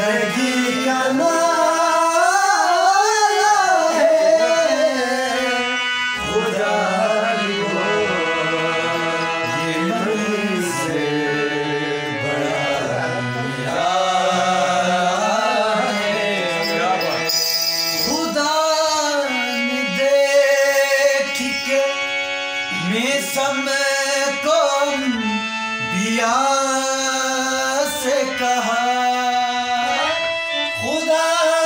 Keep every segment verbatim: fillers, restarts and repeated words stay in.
जिंदगी का नारा है खुदा को ये मुझसे बड़ा प्यार है। खुदा ने देख के मैं समय को दिया से कहा खुदा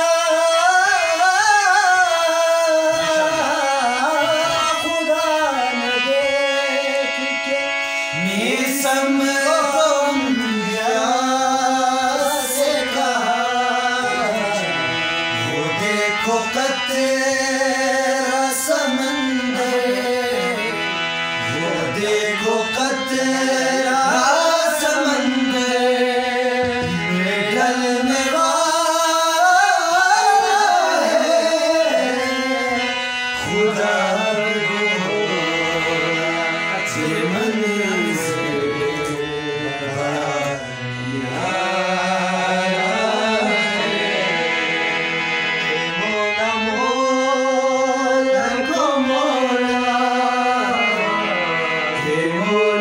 खुदा ने देख के मैं समय को दिया से कहा वो देखो कतरा समंदर वो देखो कतरा Oh